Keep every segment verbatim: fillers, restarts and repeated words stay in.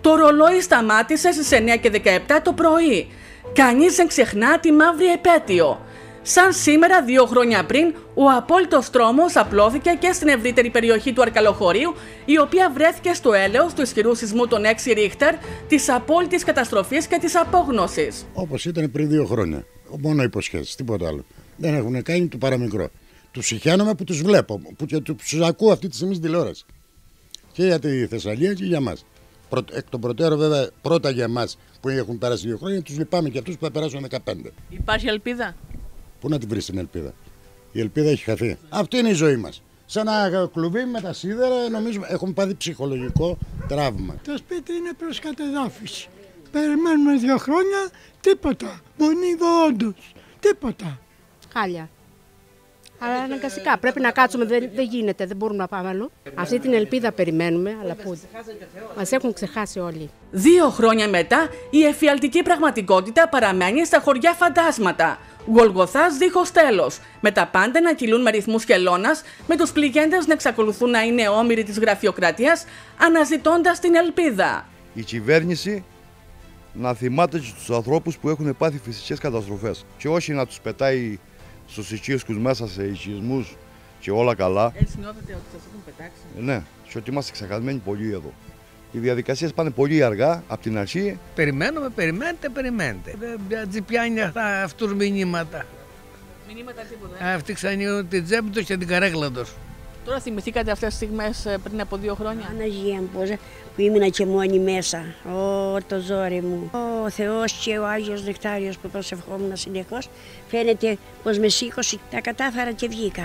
Το ρολόι σταμάτησε στις εννιά και δεκαεπτά το πρωί. Κανείς δεν ξεχνά τη μαύρη επέτειο. Σαν σήμερα, δύο χρόνια πριν, ο απόλυτος τρόμος απλώθηκε και στην ευρύτερη περιοχή του Αρκαλοχωρίου, η οποία βρέθηκε στο έλεος του ισχυρού σεισμού των έξι Ρίχτερ, της απόλυτης καταστροφής και της απόγνωσης. Όπως ήταν πριν δύο χρόνια. Μόνο υποσχέσεις, τίποτα άλλο. Δεν έχουν κάνει το παραμικρό. Τους συχαίνομαι που τους βλέπω, που και τους ακούω αυτή τη στιγμή στην τηλεόραση. Και για τη Θεσσαλία και για μας. Εκ των προτέρων, βέβαια, πρώτα για εμάς που έχουν περάσει δύο χρόνια, τους λυπάμαι και αυτούς που θα περάσουν δεκαπέντε. Υπάρχει ελπίδα? Πού να την βρεις την ελπίδα? Η ελπίδα έχει χαθεί. Αυτή είναι η ζωή μας. Σαν ένα κλουβί με τα σίδερα, νομίζω έχουμε πάθει ψυχολογικό τραύμα. Το σπίτι είναι προς κατεδάφιση. Περιμένουμε δύο χρόνια, τίποτα. Μονίδο όντως, τίποτα. Χάλια. Αλλά αναγκαστικά πρέπει να κάτσουμε, δεν, δεν γίνεται, δεν μπορούμε να πάμε αλλού. Αυτή την ελπίδα περιμένουμε, αλλά πού. Μας έχουν ξεχάσει όλοι. Δύο χρόνια μετά, η εφιαλτική πραγματικότητα παραμένει στα χωριά φαντάσματα. Γολγοθάς δίχως τέλος, με τα πάντα να κυλούν με ρυθμούς χελώνας, με τους πληγέντες να εξακολουθούν να είναι όμοιροι της γραφειοκρατίας, αναζητώντας την ελπίδα. Η κυβέρνηση να θυμάται τους ανθρώπους που έχουν πάθει φυσικές καταστροφές και όχι να τους πετάει στους οικίσκους μέσα σε οικισμούς και όλα καλά. Έτσι νιώθετε ότι σας έχουν πετάξει? Ναι, και ότι είμαστε ξεχασμένοι πολύ εδώ. Οι διαδικασίες πάνε πολύ αργά από την αρχή. Περιμένουμε, περιμένετε, περιμένετε. Δεν τζιπιάνει αυτά αυτούς μηνύματα. Μηνύματα τίποτα. Αυτοί ξανοίγουν την τσέπη τους και την καρέκλα τους. Τώρα θυμηθήκατε αυτές τις στιγμές πριν από δύο χρόνια? Αναγία μου, που ήμουν και μόνη μέσα. Ω, το ζόρι μου. Ο Θεός και ο Άγιος Νεκτάριος που προσευχόμουν συνεχώς. Φαίνεται πως με σήκωσε, τα κατάφερα και βγήκα.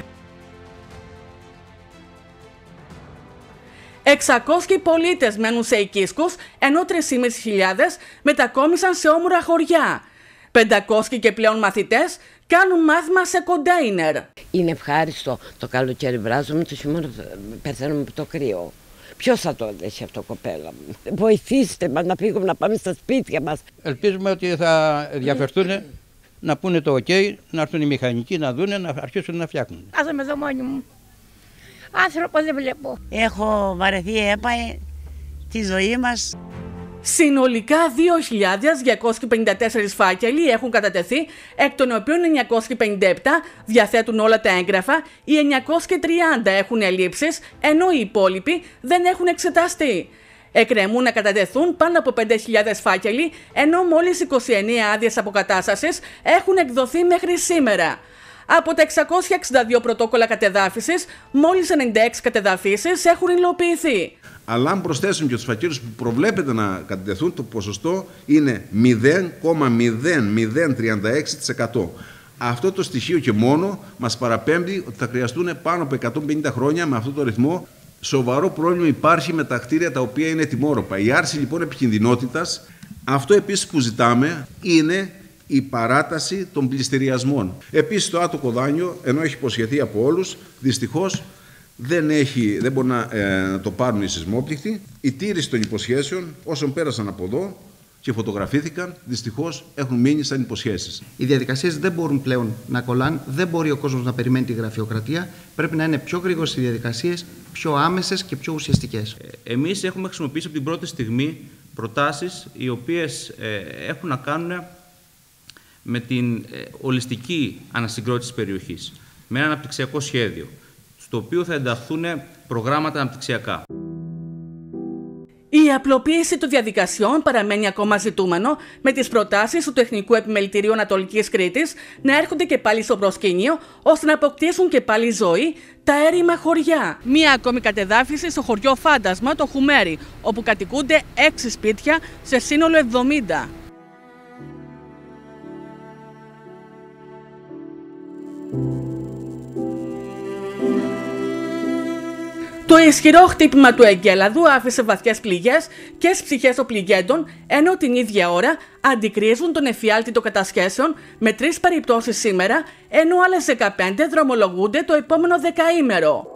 εξακόσιοι πολίτες μένουν σε οικίσκους, ενώ τρεις χιλιάδες πεντακόσιοι μετακόμισαν σε όμορα χωριά. πεντακόσιοι και πλέον μαθητές κάνουν μάθημα σε κοντέινερ. Είναι ευχάριστο. Το καλοκαίρι βράζουμε, το χειμώνα πεθαίνουμε από το κρύο. Ποιος θα το δέχει αυτό, κοπέλα μου? Βοηθήστε μας να φύγουμε, να πάμε στα σπίτια μας. Ελπίζουμε ότι θα διαφερθούν, να πούνε το ok, να έρθουν οι μηχανικοί να δούνε, να αρχίσουν να φτιάχνουν. Κάθομαι εδώ μόνη μου. Άνθρωπο δεν βλέπω. Έχω βαρεθεί, έπαε τη ζωή μας. Συνολικά δύο χιλιάδες διακόσιοι πενήντα τέσσερις φάκελοι έχουν κατατεθεί, εκ των οποίων εννιακόσιοι πενήντα επτά διαθέτουν όλα τα έγγραφα, οι εννιακόσιοι τριάντα έχουν ελλείψεις, ενώ οι υπόλοιποι δεν έχουν εξεταστεί. Εκκρεμούν να κατατεθούν πάνω από πέντε χιλιάδες φάκελοι, ενώ μόλις είκοσι εννέα άδειες αποκατάστασης έχουν εκδοθεί μέχρι σήμερα. Από τα εξακόσια εξήντα δύο πρωτόκολλα κατεδάφισης, μόλις ενενήντα έξι κατεδαφίσεις έχουν υλοποιηθεί. Αλλά αν προσθέσουμε και τους φακέλους που προβλέπεται να κατατεθούν, το ποσοστό είναι μηδέν κόμμα μηδέν μηδέν τριάντα έξι τοις εκατό. Αυτό το στοιχείο και μόνο μας παραπέμπει ότι θα χρειαστούν πάνω από εκατόν πενήντα χρόνια με αυτό το ρυθμό. Σοβαρό πρόβλημα υπάρχει με τα κτίρια τα οποία είναι ετοιμόρροπα. Η άρση λοιπόν επικινδυνότητας, αυτό επίσης που ζητάμε είναι η παράταση των πληστηριασμών. Επίσης το άτοκο δάνειο, ενώ έχει υποσχεθεί από όλους, δυστυχώς δεν, έχει, δεν μπορεί να, ε, να το πάρουν οι σεισμόπληκτοι. Η τήρηση των υποσχέσεων όσων πέρασαν από εδώ και φωτογραφήθηκαν, δυστυχώς έχουν μείνει σαν υποσχέσεις. Οι διαδικασίες δεν μπορούν πλέον να κολλάνε, δεν μπορεί ο κόσμος να περιμένει τη γραφειοκρατία. Πρέπει να είναι πιο γρήγορες οι διαδικασίες, πιο άμεσες και πιο ουσιαστικές. Εμείς έχουμε χρησιμοποιήσει από την πρώτη στιγμή προτάσεις οι οποίες ε, έχουν να κάνουν με την ε, ολιστική ανασυγκρότηση της περιοχής, με ένα αναπτυξιακό σχέδιο, στο οποίο θα ενταχθούν προγράμματα αναπτυξιακά. Η απλοποίηση των διαδικασιών παραμένει ακόμα ζητούμενο, με τις προτάσεις του Τεχνικού Επιμελητηρίου Ανατολικής Κρήτης να έρχονται και πάλι στο προσκήνιο, ώστε να αποκτήσουν και πάλι ζωή τα έρημα χωριά. Μία ακόμη κατεδάφιση στο χωριό Φάντασμα, το Χουμέρι, όπου κατοικούνται έξι σπίτια σε σύνολο εβδομήντα. Το ισχυρό χτύπημα του εγκέλαδου άφησε βαθιές πληγές και στις ψυχές των πληγέντων, ενώ την ίδια ώρα αντικρίζουν τον εφιάλτη των κατασχέσεων με τρεις περιπτώσεις σήμερα, ενώ άλλες δεκαπέντε δρομολογούνται το επόμενο δεκαήμερο.